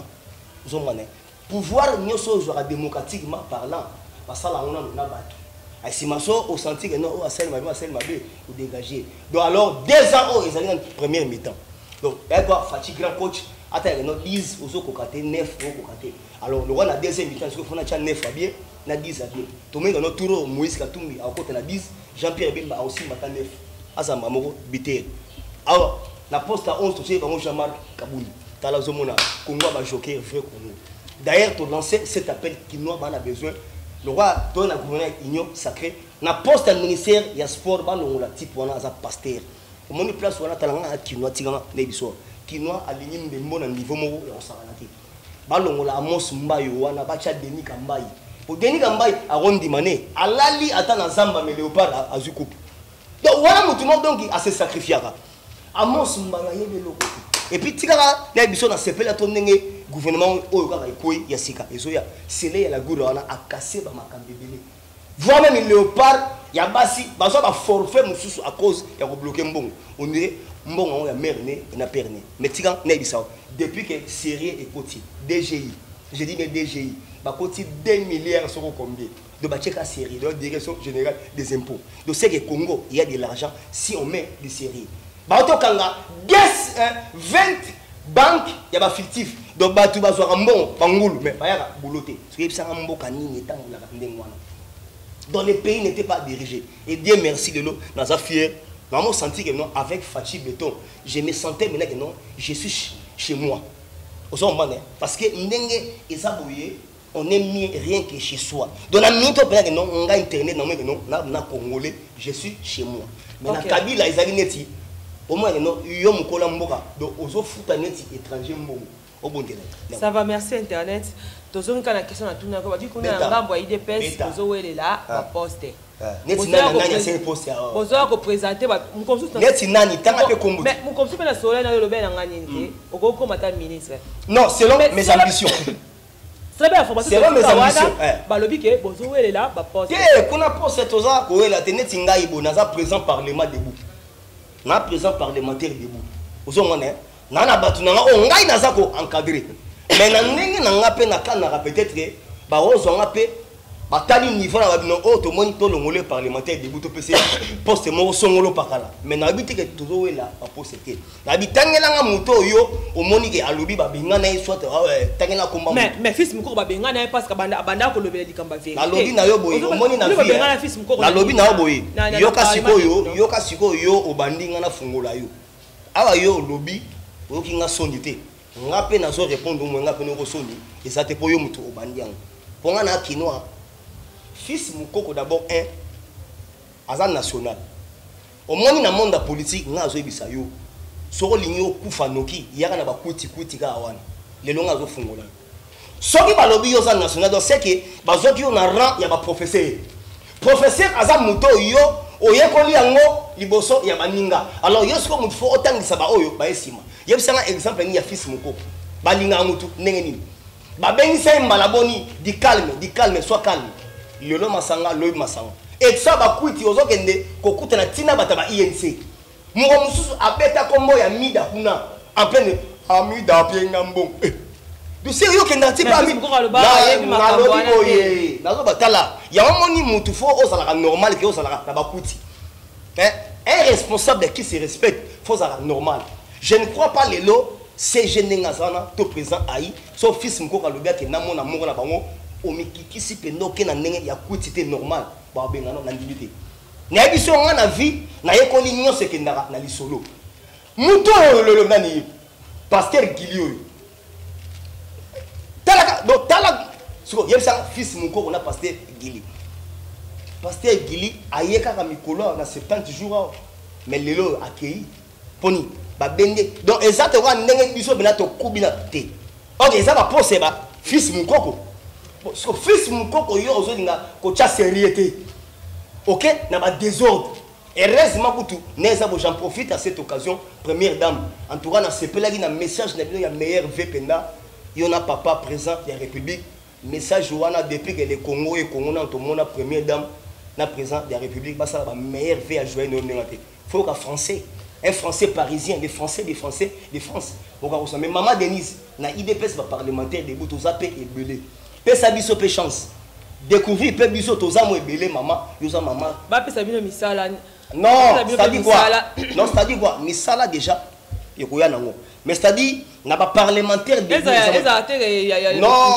Pouvoir, nous sommes démocratiquement parlant. Parce que là, on a battu. Et si ma soeur au senti que non, on a celle ma bé, ou dégagé. Donc alors, 2 ans, ils allaient en première mi-temps. Donc, il y a quoi, Fachi, grand coach, attends, il y a 10 aux autres côtés, 9 aux côtés. Alors, le roi, la deuxième mi-temps, parce qu'il faut 9 à bien, 10 à bien. Tout le monde, dans notre tour, Moïse Katumbi, à côté, 10, Jean-Pierre Bimba a aussi matin 9. Azam Amoro, Bité. Alors, la poste à 11, tu sais, Jean-Marc Kabouni. T'as la zone, Congo va choquer, vrai Congo. D'ailleurs, tu lances cet appel qui nous a besoin. Le roi donne la gouvernement union sacrée. Na poste à ministère, il y a sport, on a type, on a un pasteur. Au moins, place où on a talent à Kinoa, Tigana, Nebiso. Kinoa a l'union de mon niveau, on s'en a dit. Balon, on a Amos Mbayo, on a Bacha Denis Kambaye. Denis Gambaye a rondi mané alali ata na zamba mais léopard a zu coupe donc voilà mutumo donc a se sacrifiera amos mbanga yebe loko et puis tikara na biso na sepela to ndenge gouvernement oyo kaka ikoyi ya sika ezoya sele ya la goudron a cassé ba makambi belé voir même léopard ya basi bazo ba forfait mususu à cause ya ko bloquer mbongo on dirait mbongo ya merne na perne mais tika na bisa depuis que série et côté DGI je dis bien DGI bah côté 2 milliards sur combien de bacheka série de la direction générale des impôts donc c'est que Congo il y a de l'argent si on met des séries bah autant kanga 20 banques il y a ba fictif donc bah tout ba zo mbongo pangulu mais ba ya bouloté ce qui ça mboka nini tango la ndengwana dans les pays n'étaient pas dirigés et Dieu merci de l'eau dans sa fière maman senti que non avec Fachi Béton je me sentais maintenant que non je suis chez moi au son parce que ndenge esaboye on n'aime rien que chez soi donc la minute que non on a internet non mais non na congolais je suis chez moi mais na Kabila ezali neti au moins non yo mukola mboka donc ozo futa neti étranger mbongo au bon délai ça va merci internet tozongi kana question na tuna ko ba diko na ngambo ya IDPS ozo welela ba poste neti nani nani c'est poste ya ozo ko présenter ba mukomsu neti nani tanga pe kombo mais mukomsu pe na soleil na lobe na ngani nti okoko mata ministre non selon mes ambitions c'est bien information selon mes ambitions ba lobi ke bozo welela ba poste kuna poste toza ko wela te neti ngai bo naza présent parlement debout na présent parlementaire debout ozo ngone nana batu nanga o ngai naza ko encadrer mais na ndenge na ngape na kana peut-être ba ozo ngape batali niveau na babino o to moni to longole parlementaire debout to pc poste mo songolo pakala mais na biti ke tozo wela ba poste te na bitangela nga moto yo o moni ke alobi ba benga na soit tangela komba mais fils mukoko ba benga na parce que banda ko lobela likamba vérité na lobi na yo boye o moni na vie na lobi na yo boye yoka siko yo obandi nga na fungola yo awa yo lobi o ki nga soni te nga pe na zo répondre mo nga pe no soni et ça te po yo muto obandi yango po nga na kinoa fils mukoko d'abord un azan national au moins na monde politique nga zo ebisa yo soko linyo kufa noki yaka na bakuti ka wana lelo nga zo fungola soki balobi yo za national donc c'est que bazoki yo na rang ya ba professeur azan muto yo oyekoli yango liboso ya baninga alors yo siko mutu fo otangisa ba oyo ba esima yebisanga exemple ni ya fils mukoko balinga mutu ndenge nini babengisa mbala boni di calme sois calme lelo masanga loyi masanga et ça ba kuiti ozokende kokuta na tina bata ba INC mungo mususu abeta kombo ya mida kuna en pleine amida pienga mbong du sais yo kenda ti ba mi na lobi boye nazo batala ya moni mutu fo osala normal ke osala na ba kuiti un responsable qui se respecte faut ça normal je ne crois pas lelo c'est jeune ngazana to présent ai so fils mukoko lobia ke namona mongo na bango omikikisi penoke na ndenge ya kuitité normal ba benga na ndimité na biso nga na vie na yekoli nyonso kendaka na lisolo muto lolo nani pasteur Gilio talaka do talak siko yebisa fils mukoko na pasteur Gili ayeka ka mikolo na 70 jours mais lelo akei poni ba bende donc exactement ndenge biso bina to kubina te ok ça va poser ba fils mukoko so fils mukoko yo ozolinga ko cha sérieuxté ok na ba désordre heureusement kutu neza bo j'en profite à cette occasion première dame en tout cas na sepelaki na message na bino ya meilleur vpenda yo na papa présent de la République message wana depuis que le Congo et Congo na to mona première dame na présent de la République ba ça ba meilleur v à joindre no ngate faut ka français un français parisien des français de France mais maman Denise na IDPS ba parlementaire de bout aux AP et belé pesa biso pe chance découvrir pe biso toza mo ebele maman yoza maman ba pesa bino misala non c'est-à-dire quoi non c'est-à-dire quoi misala déjà ekoya nango mais c'est-à-dire na ba parlementaire de non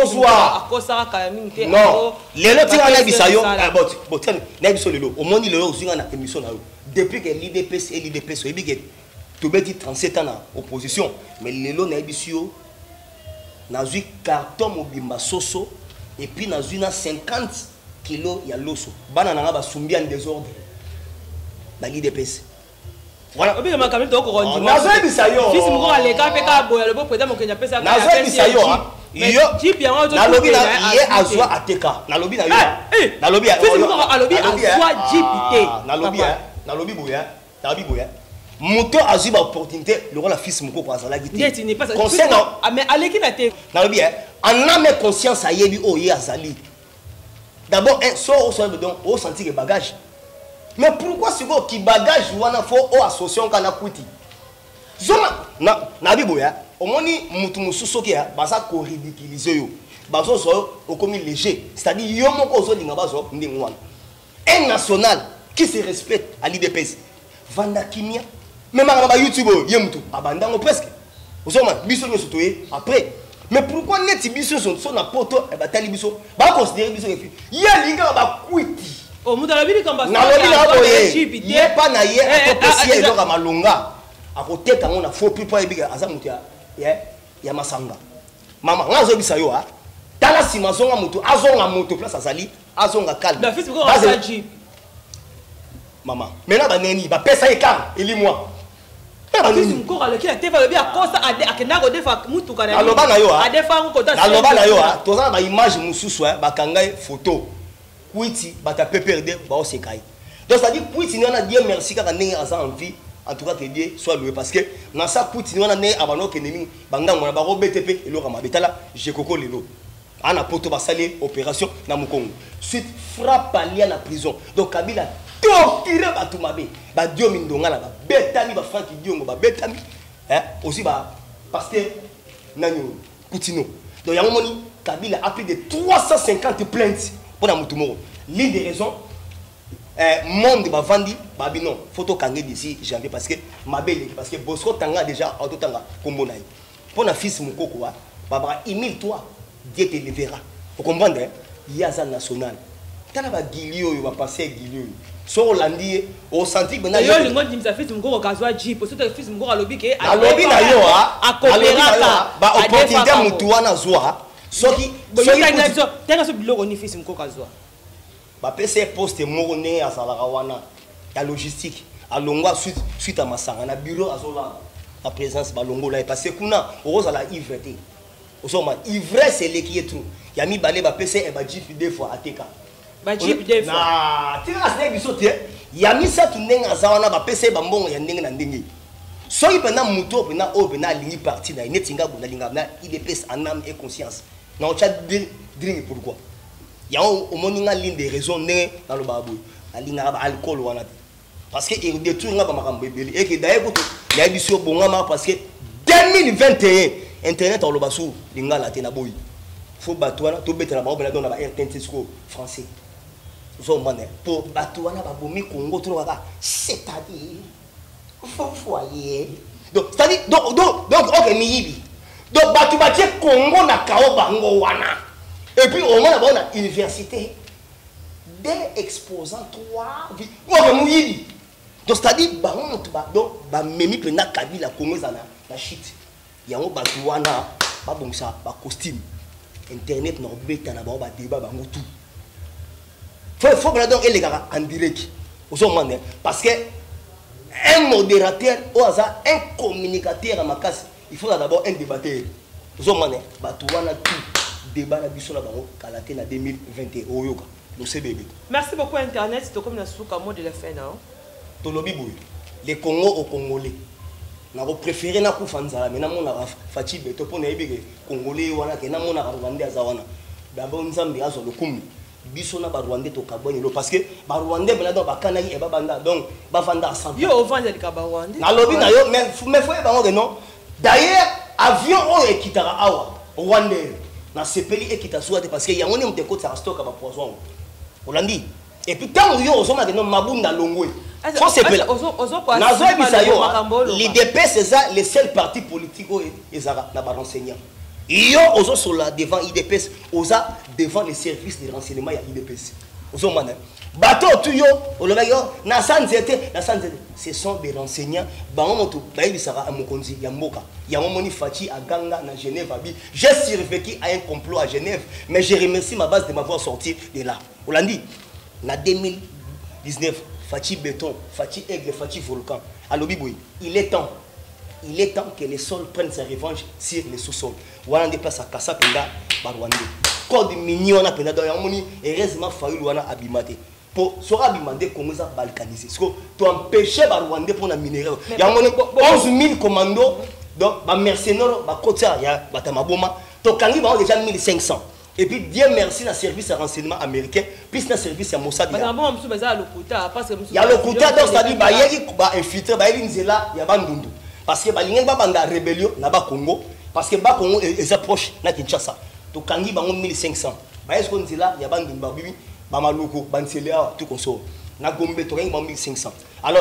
non lelo tinga na bisayo bon na biso lelo au monde lelo ozinga na émission na yo depuis que l'IDPS ebi que to beti 37 ans na opposition mais lelo na biso na zui carton mobimba soso et puis na zui na 50 kilos ya loso bana nanga basumbi en désordre na l'IDPS voilà obi ma kamito ko ronji na zui bisayo fils moko aleka pe ka boya le bo président mokenya pesa na zui bisayo yo nalobi na ye azwa ateka nalobi na yo nalobi nalobi boya moto azwi ba opportunité le rôle la fils moko azala gité concernant mais aleki na te nalobi en âme conscience ayebi o ye azali d'abord un so donc o sentir que bagage mais pourquoi c'est quoi qui bagage wana faut o association kana kuti zona na biboya omoni mutu mususu ki baza ko ridiculiser yo bazo so okomi léger c'est-à-dire yo moko zo linga bazo ndingu wana un national qui se respecte à l'IDPS vanda kimia même na ba YouTube ye mutu abandango presque ozoma biso nyo sotoye après mais pourquoi neti biso so na poto e batali biso ba considérer biso ke ye linga ba kwiti o mutu la bili kamba na lobi na boye ye pa na ye atopesi ye loka malonga akoteka ngona faux plus pas ebiga aza mutu ya masanga mama ngazo bisa yo ha tala sima zonga mutu azonga moto place azali azonga calme la fils ko azaji mama mena baneni ba pesa ekar eli moi fils mko ale ki ateva le bi akosa ade akenda ko defa mutu kana aloba na yo ha adefa ko ta aloba na yo ha tozana ba image mususu ba kangai photo kuiti bata PPRD ba osekai donc ça dit kuiti na Dieu merci kaka ndenge aza en vie en tout cas que Dieu soit loué parce que dans sa kuiti na ne abano ke nemi banga ngona ba BTP eloko mabetala je koko lelo ana poto ba sali opération na Mukongo suite frappe alia na prison donc Kabila torturer batu mabe ba Dio mindonga la ba betami ba Frank Diongo ba betami aussi ba pasteur nanyo Koutino donc ya moni Kabila a plus de 350 plaintes pour na mutumoro l'une des raisons monde ba vandi ba binon photo kangé d'ici janvier parce que mabele parce que Bosco tanga déjà auto tanga kombo naï pour na fils mukoko wa baba Emile toi Dieu te levera vous comprenez il y a ça national tala ba gilio yo ba passer gilio so landi au senti bena yo lingo dimisa fils mukoko kazwa jeep so te fils mukoko alobi ke alobi na yo ha akopera ba opportunité mutu wana zwa soki tenga so biloko ni fils mukoko kazwa ba PC poste moko ne asalaka wana ya logistique alongwa suite à masanga na bureau azola la présence balongo là parce que kuna oza la ivreté osoma ivresse c'est qui est tout ya mi balé ba PC e ba jeep deux fois ateka ba jeep deux fois na tika sne bisote ya mi sa tunenga zawana ba PC ba mbongo ya ndenge na ndenge soki pena muto pena o pena lingi parti na netinga bona linga na IDPS en âme et conscience na ocha drink pourquoi ya o moninga l'une des raisons né dans le babou alinga ba alcool wana parce que il détruit nga ba makambo ebeli et que d'ailleurs ya biso bongama parce que 2021 internet en lobasu linga la tena boy faut batwana to betela ba obela dona ba RTNT français so mané pour batwana ba bomi Congo to waka c'est-à-dire faut foyer donc c'est-à-dire donc OK miyibi donc batu batie Congo na kao bango wana. Et puis au moins on a université des exposants 3 donc c'est-à-dire donc memi pena Kabila Congo na shit yango batu wana ba bongisa ba costume internet na beta na ba débat bango tout faut donc les gars en direct parce que un modérateur ou un communicateur à ma casse il faut d'abord un débatteur batu wana tout débat la biso na bango kalaté na 2021 oyoka le CBB. Merci beaucoup internet c'est comme na souka mot de la fin non to lobi boy les Congo au Congolais na ko préférer na ku fanzala mais na mona Fachi Beto po na yebeke Congolais wana ke na mona Rwanda azawana d'abord nzambe azo lokumu biso na ba Rwanda to kaboni lo parce que ba Rwanda bela do bakana yi e ba banda donc ba vanda ensemble yo vanda li ka ba Rwanda na lobi na yo mais faut bango que non d'ailleurs avion o ekitara awa Rwanda na sepeli ekita souate parce que yango ne mte kota stock ba poison olandi et puis tant yo ozoma que non mabunda longwe faut sepela nazo bisa yo l'IDP c'est ça les seuls partis politiques ezara na ba renseignant yo ozo sola devant IDPS oza devant les services de renseignement ya IDPS ozo mana bateau tout yo oloba yo na sanzete ce sont des renseignants bango moto bayi sara amokonzi ya mboka ya moni Fachi à Ganga na Genève abi j'ai survécu à un complot à Genève mais je remercie ma base de m'avoir sorti de là olandi na 2019 Fachi béton Fachi aigle Fachi volcan alobi boy il est temps il est temps que les sols prennent sa revanche sur les sous-sols. Wana déplace à Kassa Penda, Barwande. Code mignon na Penda, donc heureusement Fayoulou wana abimate. Pour sera abimate, comment ça balkaniser? Parce que tu empêches Barwande pour la minerai. Il y a 11 000 commandos, donc mercenaires, côté il y a Batamaboma. Donc quand ils vont déjà 1500. Et puis Dieu merci dans le service de renseignement américain, plus dans le service de Mossad. Il y a le Kouta, donc c'est-à-dire qu'il y a infiltré, il y a Bandundu. Parce que il y a une rébellion dans le Congo, parce que le Congo est approche de Kinshasa. Donc quand il y a 1500, il y a Bandundu, Bamaloko, Banselea, tout comme ça. Na Gombe, il y a 1500. Alors,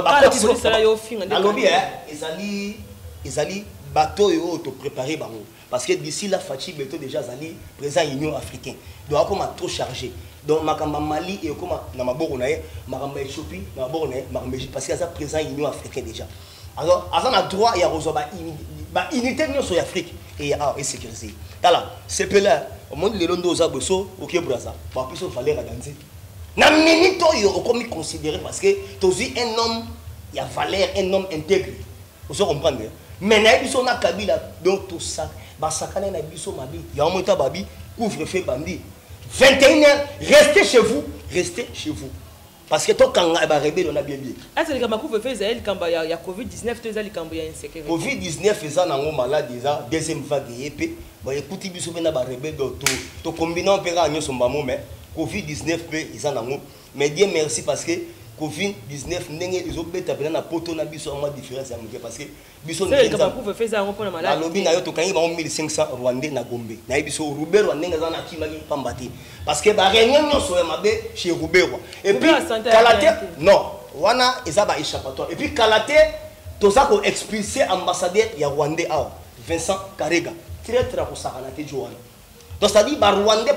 ils allaient bateau et autres préparer. Parce que d'ici la fatigue est déjà présent à l'Union africaine. Donc, comme trop chargé. Donc, Mali et comme Makamba Éthiopie, parce qu'il y a présent à l'Union africaine déjà. Alors, on a droit à l'unité de l'Union africaine et à sécuriser. Alors, c'est là, au monde de l'Ondo Zaboso, au Kébraza, pour plus de valeur à danser. Na minute, on est considéré parce que tu es un homme, il y a valeur, un homme intègre. Vous comprenez? Mais on a Kabila, donc tout ça. Basakane na biso mabi, ya monta babi, couvre-feu bandi. 21h, restez chez vous, restez chez vous. Parce que toi quand ba rebelle on a bien bien. Est-ce que le couvre-feu il y a Covid-19 tout ça il y a insécurité. Covid-19 ça nango malade déjà deuxième vague épée. Ba écoute biso na ba rebelle to combiner on pera nyo sombamo mais Covid-19 pe ça nango. Mais Dieu merci parce que Covid-19 ndenge ezobeta pena na poto na biso en différence ya muke parce que biso ndenge ça couvre feu ça on pona malade alobi na yo to kangi ba 1500 rwandais na Gombe na biso Rubero ndenge za na kimaki pambati parce que ba réunion nyonso ya mabe chez Rubero et puis Kalate non wana ezaba échappatoire et puis Kalate to ça ko expulser ambassadeur ya Rwandais a Vincent Karega très ko sakana te Joana. Donc ça dit que les Rwandais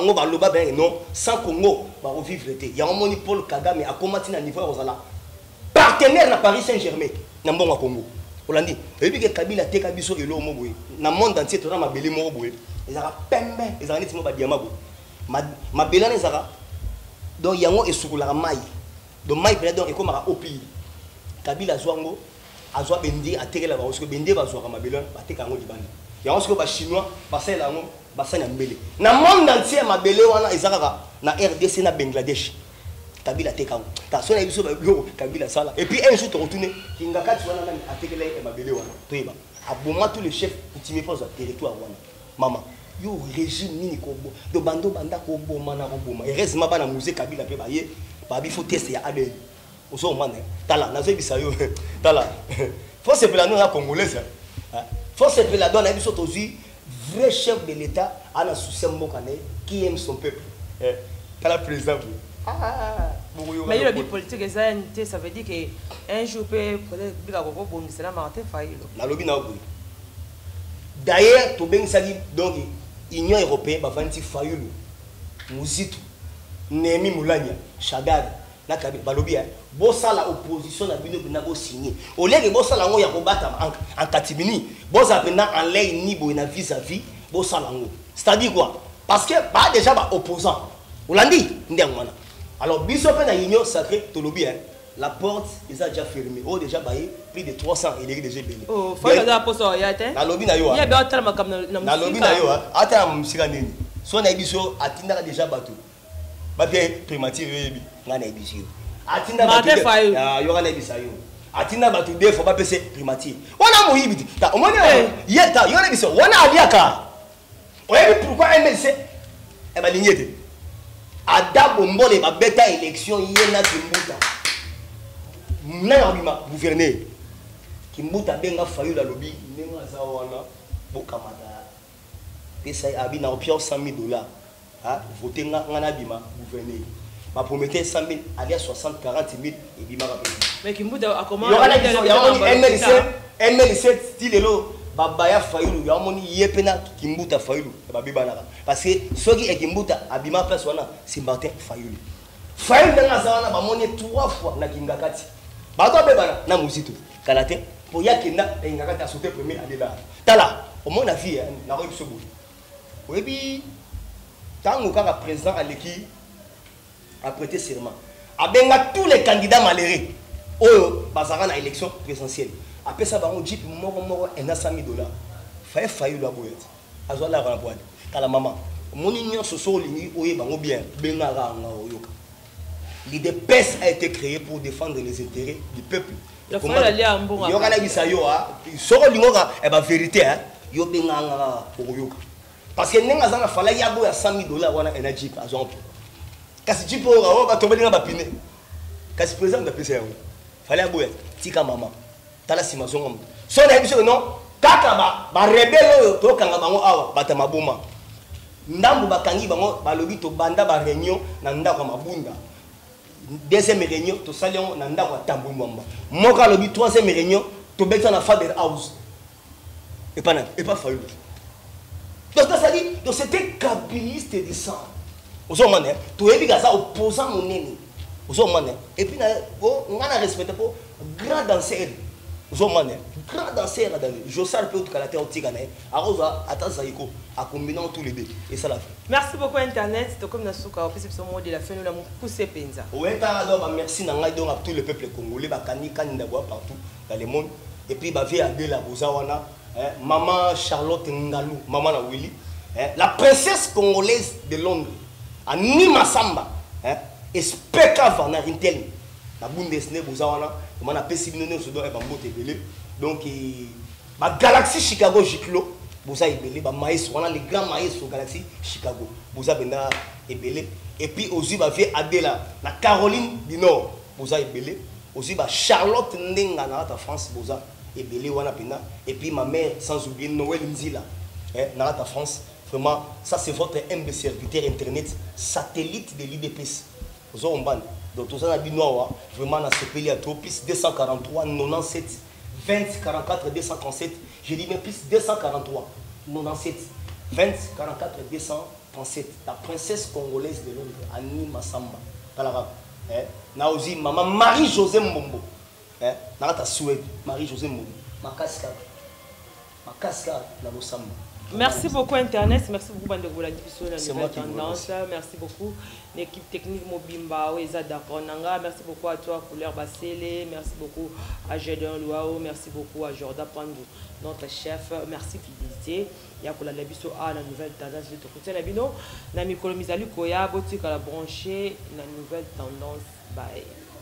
non sans Congo va revivre l'été. Il y a un moni Paul Kagame à combattre à niveau partenaire na Paris Saint-Germain na mbongo Congo. Olandi, et puis que Kabila te kabiso elo mo boy. Na monde entier to na mabele mo boy. Ezaka pembe, ezaka neti mo ba diama boy. Mabela na ezaka. Donc yango esukula mai. Donc mai peut donc ekomaka opi. Kabila zwango azwa bende atekela ba osko bende ba zwa mabela ba teka ngo dibani. Yango osko ba chinois ba sala ngo basanya mbele na monde entier mabele wana ezaka na RDC na Bangladesh Kabila teka ta so na biso ba Kabila sala et puis un jour tu retourner kingakati wana na atekele mabele wana toyeba aboma tous les chefs coutumiers pour le territoire wana mama yo régime nini ko bo do bando banda ko boma na ko boma heureusement bana musée Kabila pe baye ba bi faut tester ya ADN oso mwana tala na zo bisa yo tala faut se planer na congolais faut se planer na biso tozi vrai chef de l'État a un souci qui aime son peuple. T'as la présidente. Mais il y a des politiques, ça veut dire qu'un jour, peut-être, c'est la Martin Fayulu. La lobby n'a pas. D'ailleurs, tu bien dit donc l'Union européenne va vendre Fayulu, Mouzitou, Némi Moulania, Chagall, la Balobi. Bossa la opposition a bien signé. Au lieu de bossa la ya combattre en catimini, bossa pendant en l'air ni boina vis-à-vis, bossa la c'est-à-dire quoi? Parce que pas déjà ba opposant. On l'a dit, alors biso pe na union sacrée to lobi la porte est déjà fermée. Oh déjà baé plus de 300 et déjà béni. Oh, faut la poso ya té. La lobby na yo. Ya ba tala makam na. La lobby na yo ata musika nini. So na biso atinda déjà bateau. Ba bien primature yebi ngana biso. Atinda Martin Fayulu. Il y aura les bisayo. Atinda batu de faut pas passer primature. On a moyibiti. Ta omoni yeta yo na biso. Wana aliaka. Oyebi pourquoi MLC e ba lignete. Ada bombole ba beta élection yena Kimbuta. Na abima gouverner. Kimbuta benga Fayulu la lobby nenga za wana bokamata. Pesa abina au pire $100,000. Ah, voter ngana bima gouverner. Ma promettait 100 000, alias 60, 40 000 et bima rappelé. Mais Kimbuta a comment MLC style lo babaya Fayulu ya moni yepena Kimbuta Fayulu babibana parce que ceux qui est Kimbuta abima place wana c'est Martin Fayulu. Fayulu nga zawana ba moni 3 fois na kingakati. Bato bebana na musitu. Kalate pour yakenda ngakati a sauté premier année là. Tala au mon avis na ko biso bout. Webi tango kaka président à l'équipe a prêté serment. Abenga tous les candidats malheureux. Oh, basara na élection présidentielle. après ça bango jeep moko et na 100 000 $. Failli la boîte. Azo la rendre boîte. Kala maman. Mon union ce sont lignes oye bango bien. Bengara nga oyoka. L'IDPS a été créé pour défendre les intérêts du peuple. Il y aura la bisayo ah. Soro lingoka e ba vérité hein. Yo benganga oyoka. Parce que nenga zana fala yabo ya 100 000 $ wana na jeep azo. Kasi jeep o ba tobelinga ba pine. Kasi président de PCA. Fallait aboyer tika maman. Tala simation ngom. So na biso non kaka ba rebelle to kanga bango awa bata maboma. Ndambu bakangi bango balobi to banda ba réunion na ndako mabunda. Deuxième réunion to salion na ndako tambu mwamba. Moka lobi troisième réunion to beta na father house. Et pas fallu. Donc ça dit donc c'était kabiliste de sang. Ozo mané to ebi gaza opposant monene. Et puis, on a respecté pour grand danseur. Grand danseur. Je sais peu que la terre au Tigane. Arosa, attends, Zaïko, à combiner tous les deux. Et ça l'a fait. Merci beaucoup, Internet. C'est comme Nasuka, au plus, c'est mot de la fin, nous avons poussé Penza. Oui, merci à tout le peuple congolais, Bakani, Kandawa, partout dans le monde. Et puis, bah, via de la Bozawana, maman Charlotte Ngalou, maman la Willy, la princesse congolaise de Londres, Anima Samba. Espeka Van Arintel la Bundesliga bozawana on a pesi bino so do e bambote belé donc ba Galaxy Chicago Giclo boza ebelé ba maïs on a les grands maïs au Galaxy Chicago boza bena ebelé et puis aussi ba vie Adela la Caroline du Nord boza ebelé aussi ba Charlotte Ndenga na ta France boza ebelé wana pena et puis ma mère sans oublier Noël Nzila na ta France vraiment ça c'est votre MB serviteur internet satellite de l'IDPS. Donc tout ça a dit non, vraiment dans ce pays à trop plus 243 97 20 44 237. Je dis même plus 243 97 20 44 237. La princesse congolaise de Londres, Annie Massamba. Na aussi maman Marie-Josée Mbombo. Na ta Suède, Marie-Josée Mbombo. Ma cascade na Losamba. Merci beaucoup Internet, merci beaucoup Bande de la diffusion de la nouvelle tendance, merci beaucoup l'équipe technique Mobimba, Ezada Konanga, merci beaucoup à toi Couleur Bassele, merci beaucoup à Gédéon Louao, merci beaucoup à Jordan Pandou, notre chef, merci fidélité, Yakola Labiso à la nouvelle tendance, je te conseille Nabino, Nami Kolomizali Koya, Botika la branché, la nouvelle tendance, bye.